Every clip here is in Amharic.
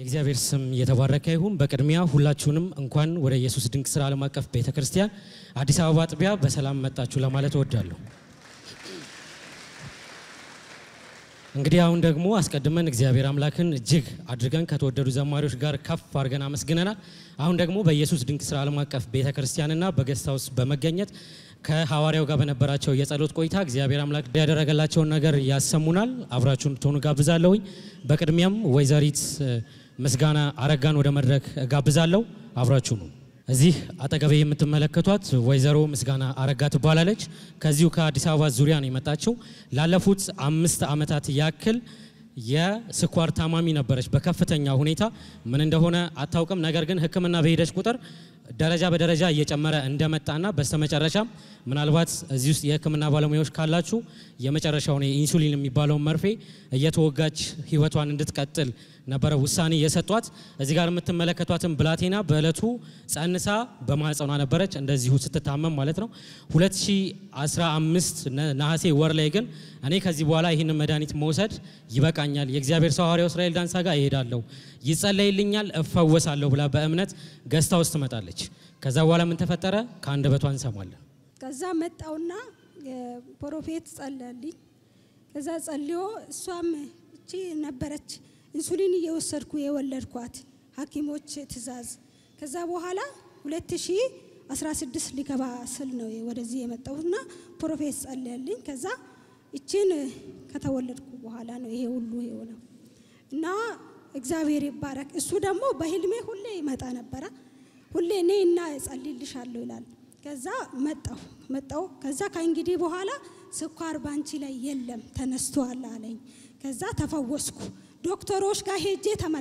እግዚአብሔር ስም የተባረከ ይሁን በቅድሚያ ሁላችሁንም እንኳን ወደ ኢየሱስ ድንቅ ስራ ዓለም አቀፍ ቤተክርስቲያን አዲስ አበባ አጥቢያ በሰላም መጣችሁ ለማለት እወዳለሁ። እንግዲህ አሁን ደግሞ አስቀድመን እግዚአብሔር አምላክን እጅግ አድርገን ከተወደዱ ዘማሪዎች ጋር ከፍ አድርገን አመስግነናል። አሁን ደግሞ በኢየሱስ ድንቅ ስራ ዓለም አቀፍ ቤተክርስቲያንና በገስታውስ በመገኘት ከሐዋርያው ጋር በነበራቸው የጸሎት ቆይታ እግዚአብሔር አምላክ ያደረገላቸው ነገር ያሰሙናል። አብራችሁን ትሆኑ ጋብዛለሁ። በቅድሚያም ወይዘሪት ምስጋና አረጋን ወደ መድረክ ጋብዛለሁ። አብራችሁ ነው። እዚህ አጠገቤ የምትመለከቷት ወይዘሮ ምስጋና አረጋ ትባላለች። ከዚሁ ከአዲስ አበባ ዙሪያ ነው የመጣችው። ላለፉት 5 ዓመታት ያክል የስኳር ታማሚ ነበረች። በከፍተኛ ሁኔታ ምን እንደሆነ አታውቅም። ነገር ግን ሕክምና በሄደች ቁጥር ደረጃ በደረጃ እየጨመረ እንደመጣና በስተመጨረሻ ምናልባት እዚህ ውስጥ የሕክምና ባለሙያዎች ካላችሁ የመጨረሻው ኢንሱሊን የሚባለው መርፌ እየተወጋች ህይወቷን እንድትቀጥል ነበር ውሳኔ የሰጧት። እዚህ ጋር የምትመለከቷትን ብላቴና በእለቱ ጸንሳ በማህፀኗ ነበረች እንደዚሁ ስትታመም ማለት ነው። 2015 ነሐሴ ወር ላይ ግን እኔ ከዚህ በኋላ ይሄንን መድኃኒት መውሰድ ይበቃኛል፣ የእግዚአብሔር ሰው ሐዋርያው እስራኤል ዳንሳ ጋር እሄዳለሁ፣ ይጸለይልኛል፣ እፈወሳለሁ ብላ በእምነት ገስታውስ ትመጣለች። ከዛ በኋላ ምን ተፈጠረ ከአንደበቷ እንሰማለን። ከዛ መጣውና ፕሮፌት ጸለልኝ። ከዛ ጸልዮ እሷም እቺ ነበረች ኢንሱሊን እየወሰድኩ የወለድኳት ሐኪሞች ትእዛዝ። ከዛ በኋላ 2016 ሊገባ ስል ነው ወደዚህ የመጣውና ፕሮፌት ጸለልኝ። ከዛ እቺን ከተወለድኩ በኋላ ነው ይሄ ሁሉ የሆነው እና እግዚአብሔር ይባረክ። እሱ ደግሞ በህልሜ ሁሌ ይመጣ ነበር። ሁሌ ነይና ጸልይልሻለሁ ይላል። ከዛ መጣው ከዛ ከእንግዲህ በኋላ ስኳር ባንቺ ላይ የለም ተነስቷል አለኝ። ከዛ ተፈወስኩ። ዶክተሮች ጋር ሄጄ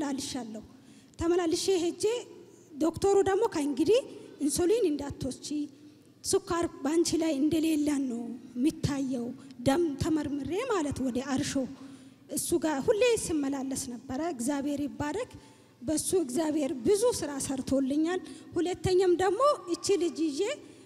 ተመላልሼ ሄጄ ዶክተሩ ደግሞ ከእንግዲህ ኢንሱሊን እንዳትወስጂ ስኳር ባንቺ ላይ እንደሌለ ነው የሚታየው፣ ደም ተመርምሬ ማለት ወደ አርሾ እሱ ጋር ሁሌ ሲመላለስ ነበር። እግዚአብሔር ይባረክ። በሱ እግዚአብሔር ብዙ ስራ ሰርቶልኛል። ሁለተኛም ደግሞ እቺ ልጅ ይዤ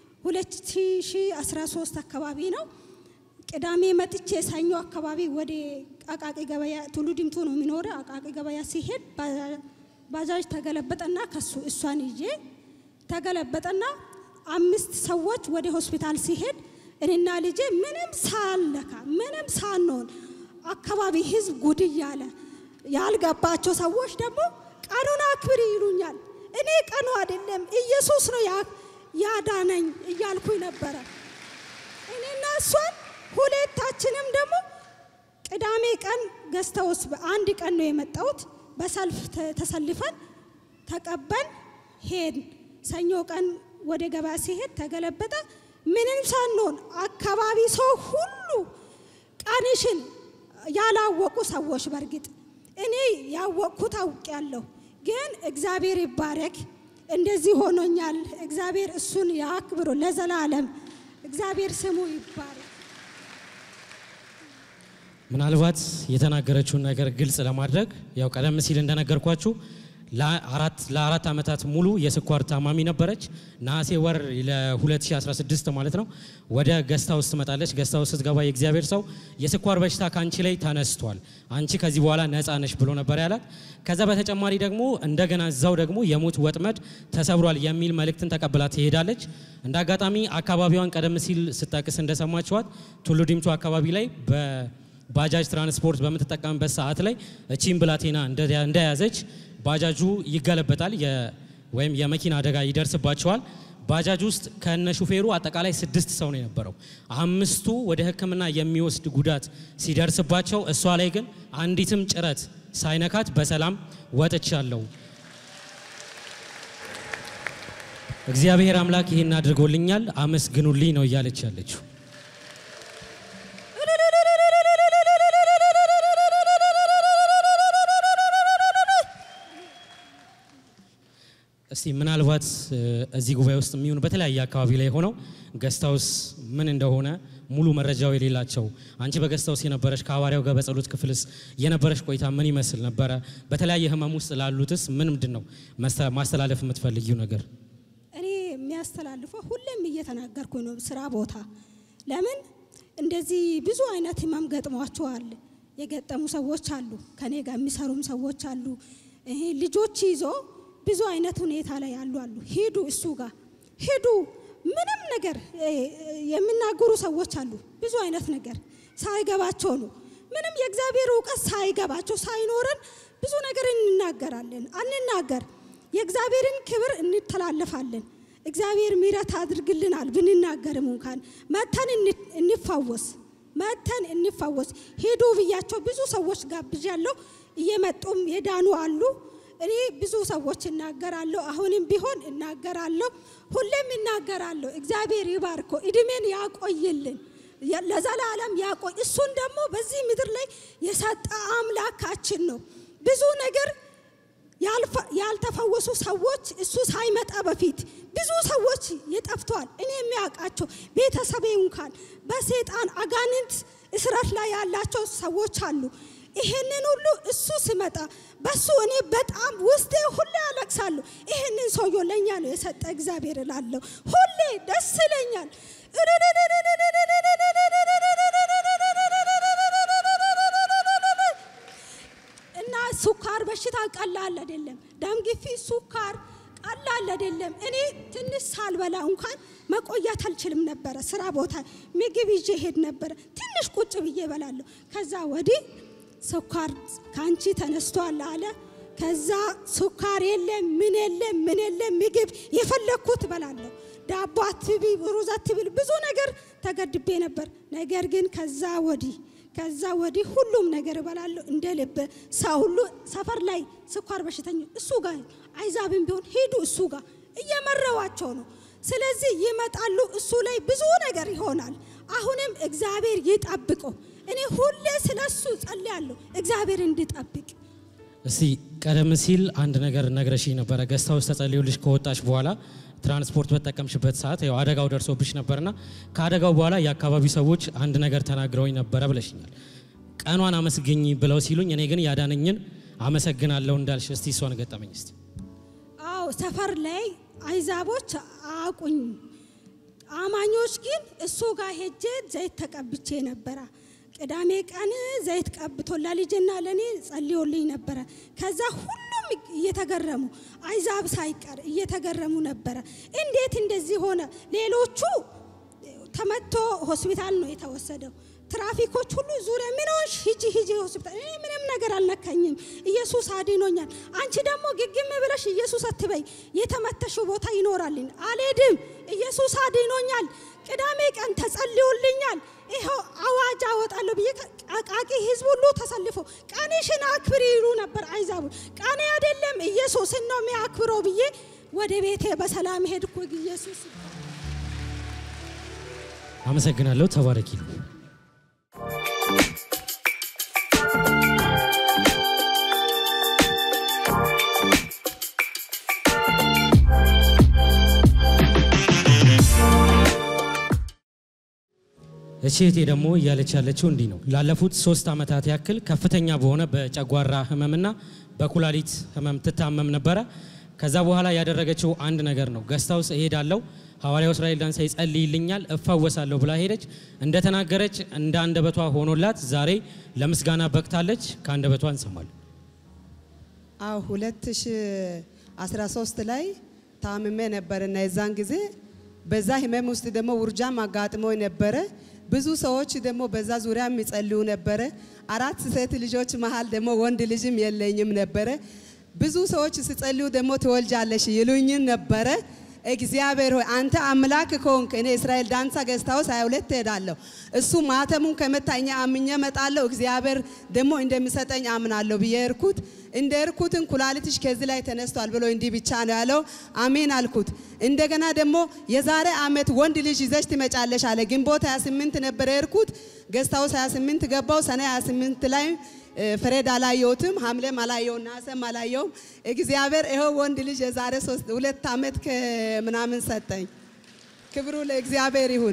2013 አካባቢ ነው ቅዳሜ መጥቼ ሰኞ አካባቢ ወደ አቃቂ ገበያ ቱሉ ዲምቱ ነው የሚኖረው። አቃቂ ገበያ ሲሄድ ባጃጅ ተገለበጠና ከሱ እሷን ይዤ ተገለበጠና 5 ሰዎች ወደ ሆስፒታል ሲሄድ እኔና ልጄ ምንም ሳንሆን አካባቢ ህዝብ ጉድ ያለ ያልገባቸው ሰዎች ደግሞ ቀኑን አክብሪ ይሉኛል። እኔ ቀኑ አይደለም ኢየሱስ ነው ያዳነኝ እያልኩኝ ነበር። እኔና እሷን ሁለታችንም ደግሞ ቅዳሜ ቀን ገስታውስ በአንድ ቀን ነው የመጣሁት። በሰልፍ ተሰልፈን ተቀበል ሄድ። ሰኞ ቀን ወደ ገበያ ሲሄድ ተገለበጠ። ምንም ሳንሆን አካባቢ ሰው ሁሉ ቀንሽን ያላወቁ ሰዎች በርግጥ እኔ ያወቅኩት አውቄያለሁ፣ ግን እግዚአብሔር ይባረክ እንደዚህ ሆኖኛል። እግዚአብሔር እሱን ያክብሩ ለዘላለም። እግዚአብሔር ስሙ ይባረክ። ምናልባት የተናገረችውን ነገር ግልጽ ለማድረግ ያው ቀደም ሲል እንደነገርኳችሁ ለአራት ዓመታት ሙሉ የስኳር ታማሚ ነበረች። ነሐሴ ወር ለ2016 ማለት ነው ወደ ገስታውስ ትመጣለች። ገስታውስ ስትገባ የእግዚአብሔር ሰው የስኳር በሽታ ካንቺ ላይ ተነስቷል፣ አንቺ ከዚህ በኋላ ነፃ ነሽ ብሎ ነበር ያላት። ከዛ በተጨማሪ ደግሞ እንደገና እዛው ደግሞ የሞት ወጥመድ ተሰብሯል የሚል መልእክትን ተቀብላ ትሄዳለች። እንዳጋጣሚ አካባቢዋን ቀደም ሲል ስታቅስ እንደሰማችኋት ቱሉ ዲምቱ አካባቢ ላይ በባጃጅ ትራንስፖርት በመተጠቀምበት ሰዓት ላይ እቺን ብላቴና እንደያዘች ባጃጁ ይገለበጣል ወይም የመኪና አደጋ ይደርስባቸዋል። ባጃጅ ውስጥ ከነ ሹፌሩ አጠቃላይ 6 ሰው ነው የነበረው። 5ቱ ወደ ሕክምና የሚወስድ ጉዳት ሲደርስባቸው እሷ ላይ ግን አንዲትም ጭረት ሳይነካት በሰላም ወጥቻለሁ። እግዚአብሔር አምላክ ይሄን አድርጎልኛል አመስግኑልኝ ነው እያለች ያለችው። እስቲ ምናልባት እዚህ ጉባኤ ውስጥ የሚሆኑ በተለያየ አካባቢ ላይ ሆነው ገስታውስ ምን እንደሆነ ሙሉ መረጃው የሌላቸው አንቺ በገስታውስ የነበረሽ ከሐዋርያው ጋር በጸሎት ክፍልስ የነበረሽ ቆይታ ምን ይመስል ነበር? በተለያየ ህመም ውስጥ ላሉትስ ምንድነው ማስተላለፍ የምትፈልጊው ነገር? እኔ የሚያስተላልፈው ሁሌም እየተናገርኩ ነው ስራ ቦታ ለምን እንደዚህ ብዙ አይነት ህመም ገጥሟቸዋል የገጠሙ ሰዎች አሉ፣ ከኔ ጋር የሚሰሩም ሰዎች አሉ። ልጆች ይዞ ብዙ አይነት ሁኔታ ላይ ያሉ ሄዱ እሱ ጋር ሄዱ ምንም ነገር የሚናገሩ ሰዎች አሉ ብዙ አይነት ነገር ሳይገባቸው ነው ምንም የእግዚአብሔር ዕውቀት ሳይገባቸው ሳይኖረን ብዙ ነገር እንናገራለን አንናገር የእግዚአብሔርን ክብር እንተላለፋለን እግዚአብሔር ምሕረት አድርግልናል ብንናገርም እንኳን መተን እንፋወስ ሄዱ ብያቸው ብዙ ሰዎች ጋብዣለሁ እየመጡም የዳኑ አሉ እኔ ብዙ ሰዎች እናገራለሁ አሁንም ቢሆን እናገራለሁ ሁሌም እናገራለሁ እግዚአብሔር ይባርኮ እድሜን ያቆይልን ለዘላለም ያቆይ እሱን ደግሞ በዚህ ምድር ላይ የሰጠ አምላካችን ነው ብዙ ነገር ያልተፈወሱ ሰዎች እሱ ሳይመጣ በፊት ብዙ ሰዎች ይጠፍቷል እኔ የሚያውቃቸው ቤተሰቤ እንኳን በሰይጣን አጋንንት እስራት ላይ ያላቸው ሰዎች አሉ ይሄንን ሁሉ እሱ ሲመጣ በሱ እኔ በጣም ውስጤ ሁሌ አለቅሳለሁ ይሄንን ሰው ለኛ ነው የሰጠ እግዚአብሔር እላለሁ ሁሌ ደስ ይለኛል እና ሱካር በሽታ ቀላል አይደለም ደም ግፊት ሱካር ቀላል አይደለም እኔ ትንሽ ሳልበላ እንኳን መቆየት አልችልም ነበር ስራ ቦታ ምግብ ይዤ ሄድ ነበር ትንሽ ቁጭ ብዬ በላለሁ ከዛ ወዲህ ሱካር ካንቺ ተነስቷል አለ ከዛ ሱካር የለም ምን የለም ምግብ የፈለኩት በላለሁ ዳቦ አትቢ ሩዝ አትቢ ብዙ ነገር ተገድቤ ነበር ነገር ግን ከዛ ወዲህ ሁሉም ነገር በላለሁ እንደ ልብ ሰው ሁሉ ሰፈር ላይ ሱካር በሽተኛ እሱ ጋር አይዛብም ቢሆን ሄዱ እሱ ጋር እየመረዋቸው ነው ስለዚህ ይመጣሉ እሱ ላይ ብዙ ነገር ይሆናል አሁንም እግዚአብሔር ይጠብቀው እኔ ሁሌ ስለሱ ጸልያለሁ እግዚአብሔር እንዲጠብቅ እስቲ ቀደም ሲል አንድ ነገር ነግረሽ ነበር ገስታውስ ተጸልዩልሽ ከወጣሽ በኋላ ትራንስፖርት በተጠቀምሽበት ሰዓት ያው አደጋው ደርሶብሽ ነበርና ከአደጋው በኋላ የአካባቢው ሰዎች አንድ ነገር ተናግረውኝ ነበር ብለሽኛል ቀኗን አመስግኝ ብለው ሲሉኝ እኔ ግን ያዳነኝን አመሰግናለሁ እንዳልሽ እስቲ እሷን ገጠመኝ እስቲ አው ሰፈር ላይ አይዛቦች አቁኝ አማኞች ግን እሱ ጋር ሄጄ ዘይት ተቀብቼ ነበር ቅዳሜ ቀን ዘይት ቀብቶ ለልጅና ለኔ ጸልዮልኝ ነበር ከዛ ሁሉም እየተገረሙ አይዛብ ሳይቀር እየተገረሙ ነበር እንዴት እንደዚህ ሆነ ሌሎቹ ተመቶ ሆስፒታል ነው የተወሰደው ትራፊኮች ሁሉ ዙሪያ ምንሽ ሂጂ ሆስፒታል እኔ ምንም ነገር አልነካኝም ኢየሱስ አድኖኛል አንቺ ደግሞ ግግም ብለሽ ኢየሱስ አትበይ የተመተሽው ቦታ ይኖራልን አልሄድም ኢየሱስ አድኖኛል ቅዳሜ ቀን ተጸልዮልኛል ይሄው አዋጅ አወጣለሁ ብዬ አቃቂ ህዝብ ሁሉ ተሰልፎ ቃኔሽን አክብሪ ይሉ ነበር አይዛቡ ቃኔ አይደለም ኢየሱስ ነው የሚያክብረው ብዬ ወደ ቤቴ በሰላም ሄድኩ ኢየሱስ አመሰግናለሁ ተባረኪ እቺቴ ደግሞ ያለች ያለችው እንዲ ነው ላለፉት 3 አመታት ያክል ከፍተኛ በሆነ በጨጓራ ህመምና በኩላሊት ህመም ተታመም ነበር ከዛ በኋላ ያደረገችው አንድ ነገር ነው ገስታውስ እሄዳለሁ ሐዋርያው እስራኤል ዳንሳ ይጸልይልኛል እፈወሳለሁ ብላ ሄደች እንደተናገረች እንደ አንደበቷ ሆኖላት ዛሬ ለምስጋና በቅታለች ከአንደበቷ እንሰማለን 2013 ላይ ታምሜ ነበርና የዛን ጊዜ በዛ ህመም ውስጥ ደግሞ ውርጃም አጋጥሞኝ ነበር ብዙ ሰዎች ደግሞ በዛ ዙሪያ የሚጸልዩ ነበር 4 ሴት ልጆች መሃል ደግሞ ወንድ ልጅም የለኝም ነበር ብዙ ሰዎች ሲጸልዩ ደግሞ ተወልጃለሽ ይሉኝ ነበር እግዚአብሔር ሆይ አንተ አምላክ ከሆንክ እኔ እስራኤል ዳንሳ ገስታውስ 22 ሄዳለሁ እሱ ማተሙን ከመታኛ አምኜ መጣለሁ እግዚአብሔር ደግሞ እንደሚሰጠኝ አምናለሁ ብየርኩት እንደርኩትን ኩላሊትሽ ከዚህ ላይ ተነስቷል ብሎ እንዲ ብቻ ነው ያለው አሜን አልኩት እንደገና ደግሞ የዛሬ አመት ወንድ ልጅ ይዘሽ ትመጫለሽ አለ ግንቦት 28 ነበር የርኩት ገስታውስ 28 ገባው ሰኔ 28 ላይ ፍሬድ አላየውትም ሐምሌም አላየውና ሰም አላየው እግዚአብሔር ይሄው ወንድ ልጅ የዛሬ 2 አመት ከምናምን ሰጠኝ ክብሩ ለእግዚአብሔር ይሁን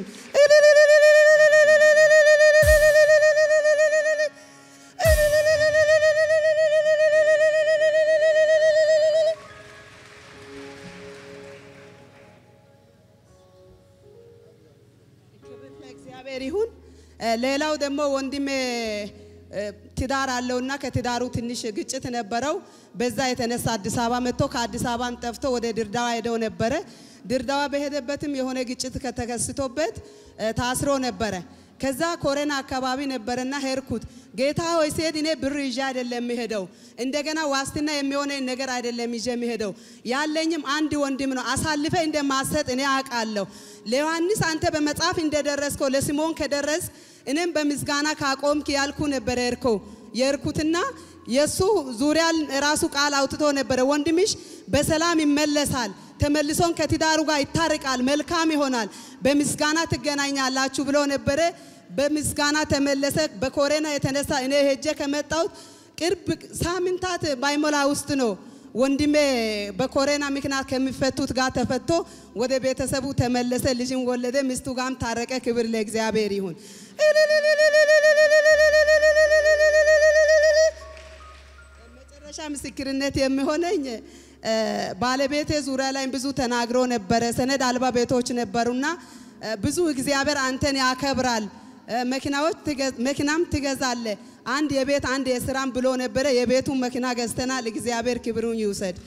ክብሩ ለእግዚአብሔር ይሁን ሌላው ደግሞ ወንድሜ ትዳር አለውና ከትዳሩ ትንሽ ግጭት ነበረው በዛ የተነሳ አዲስ አበባ መጥቶ ከአዲስ አበባን ጠፍቶ ወደ ድርዳዋ ሄደው ነበር ድርዳዋ በሄደበትም የሆነ ግጭት ከተከስቶበት ታስሮ ነበር ከዛ ኮረና አካባቢ ነበርና ሄርኩት ጌታ ሆይ ሲሄድ እኔ ብር ይዤ አይደለም የሚሄደው እንደገና ዋስትና የሚሆነኝ ነገር አይደለም ይዤ የሚሄደው ያለኝም አንድ ወንድም ነው አሳልፈ እንደማሰጥ እኔ አውቃለሁ ለዮሐንስ አንተ በመጽሐፍ እንደደረስከው ለሲሞን ከደረስ እኔም በምስጋና ካቆምክ ያልኩ ነበር የርኩትና የሱ ዙሪያ ራሱ ቃል አውጥቶ ነበር ወንድምሽ በሰላም ይመለሳል ተመልሶን ከትዳሩ ጋር ይታረቃል መልካም ይሆናል በምስጋና ትገናኛላችሁ ብሎ ነበር በምስጋና ተመለሰ በኮሮና የተነሳ እኔ ሄጄ ከመጣው ቅርብ ሳምንታት ባይሞላ ውስጥ ነው ወንድሜ በኮሮና ምክንያት ከሚፈቱት ጋር ተፈቶ ወደ ቤተሰቡ ተመለሰ ልጅን ወለደ ሚስቱ ጋርም ታረቀ ክብር ለእግዚአብሔር ይሁን መጨረሻ ምስክርነት የሚሆነኝ ባለቤቴ ዙሪያ ላይ ብዙ ተናግሮ ነበር ሰነድ አልባ ቤቶች ነበርና ብዙ እግዚአብሔር አንተን ያከብራል መኪናም ትገዛለ አንድ የቤት አንድ የስራም ብሎ ነበር የቤቱ መኪና ገዝተናል እግዚአብሔር ክብሩን ይውሰድ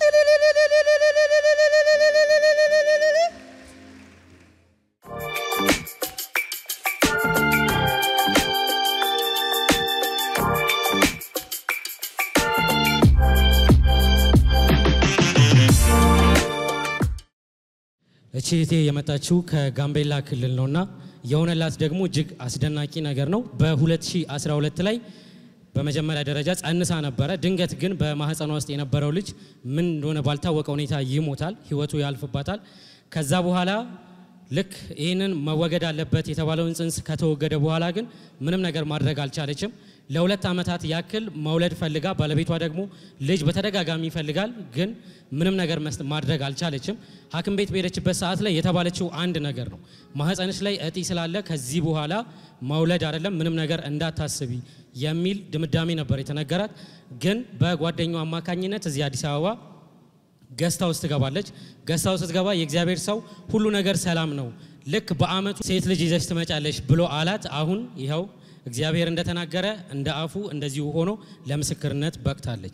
እቺቴ የመጣችው ከጋምቤላ ክልል ነውና የሆነላት ደግሞ እጅግ አስደናቂ ነገር ነው በ2012 ላይ በመጀመሪያ ደረጃ ጸንሳ ነበር ድንገት ግን በማህፀኗ ውስጥ የነበረው ልጅ ምን እንደሆነ ባልታወቀ ሁኔታ ይሞታል ህይወቱ ያልፍባታል ከዛ በኋላ ልክ ይሄንን መወገድ አለበት የተባለውን ጽንስ ከተወገደ በኋላ ግን ምንም ነገር ማድረግ አልቻለችም ለሁለት አመታት ያክል መውለድ ፈልጋ ባለቤቷ ደግሞ ልጅ በተደጋጋሚ ይፈልጋል ግን ምንም ነገር ማድረግ አልቻለችም ሐኪም ቤት በሄደችበት ሰዓት ላይ የተባለችው አንድ ነገር ነው ማህፀንሽ ላይ እጢ ስላለ ከዚህ በኋላ መውለድ አይደለም ምንም ነገር እንዳታስቢ የሚል ድምዳሜ ነበር የተነገራት ግን በጓደኛው አማካኝነት እዚህ አዲስ አበባ ገስታው ትገባለች ገስታው ስትገባ የእግዚአብሔር ሰው ሁሉ ነገር ሰላም ነው ልክ በአመቱ ሴት ልጅ ይዘሽ ትመጫለሽ ብሎ አላት አሁን ይሄው እግዚአብሔር እንደተናገረ እንደ አፉ እንደዚሁ ሆኖ ለምስክርነት በቅታለች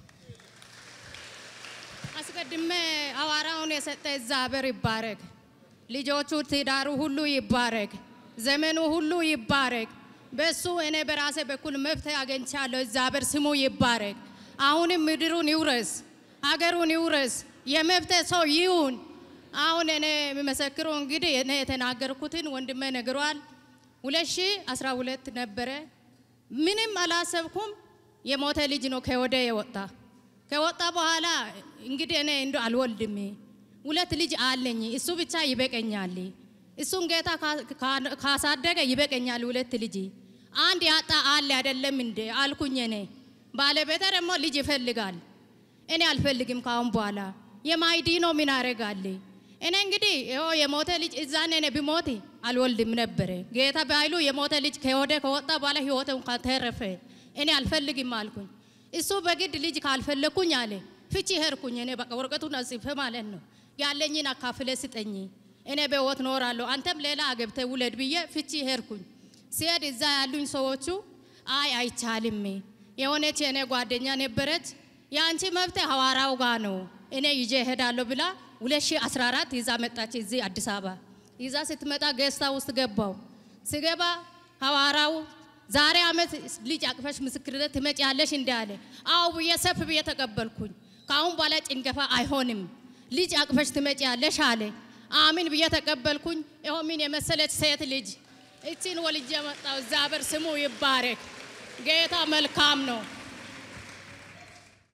አስቀድሜ አዋራውን የሰጠ እግዚአብሔር ይባረክ ልጆቹ ትዳሩ ሁሉ ይባረክ ዘመኑ ሁሉ ይባረክ በሱ እኔ በራሴ በኩል መፍትሄ አገኝቻለሁ እግዚአብሔር ስሙ ይባረክ አሁንም ምድሩን ይውረስ አገሩን ይውረስ የመፍትሄ ሰው ይሁን አሁን እኔ መመስክሩ እንግዲህ እኔ የተናገርኩትን ወንድሜ ነግሯል 2012 ነበር ምንም አላሰብኩም የሞተ ልጅ ነው ከወጣ በኋላ እንግዲህ እኔ እንዶ አልወልድም ሁለት ልጅ አለኝ እሱ ብቻ ይበቀኛል እሱን ጌታ ካሳደገ ይበቀኛል ሁለት ልጅ አንድ ያጣ አለ አይደለም እንደ አልኩኝ እኔ ባለቤቴ ደግሞ ልጅ ይፈልጋል እኔ አልፈልግም ካሁን በኋላ የማይዲ ነው ምን አረጋለ እኔ እንግዲህ የሞተ ልጅ እዛኔ እኔ ቢሞት አልወልድም ነበር ጌታ ባይሉ የሞተ ልጅ ከወጣ በኋላ ህይወቱን ከተረፈ እኔ አልፈልግም አልኩኝ እሱ በግድ ልጅ ካልፈለኩኝ አለ ፍቺ ሄርኩኝ እኔ በቃ ወርቀቱን አጽፈ ማለት ነው ያለኝን አካፍለ ስጠኝ እኔ በህይወት ኖራለሁ አንተም ሌላ አገብተ ውለድ ብዬ ፍቺ ሄርኩኝ ሲሄድ እዛ ያሉኝ ሰዎቹ አይቻልም የሆነች የኔ ጓደኛ ነበረች ያንቺ መብት ሐዋራው ጋር ነው እኔ ይዤ ሄዳለሁ ብላ 2014 ይዛ መጣች እዚህ አዲስ አበባ ይዛ ስትመጣ ገስታ ውስጥ ገባው ሲገባ ሐዋራው ዛሬ አመት ልጅ አቅፈሽ ምስክርነት ትመጪያለሽ እንዳለ አው በየሰፍ በየተቀበልኩኝ ካሁን በኋላ ጭንገፋ አይሆንም ልጅ አቅፈሽ ትመጪያለሽ አለ አሜን በየተቀበልኩኝ ይሄው ምን የመሰለች ሴት ልጅ እቺን ወልጄ መጣው እግዚአብሔር ስሙ ይባረክ ጌታ መልካም ነው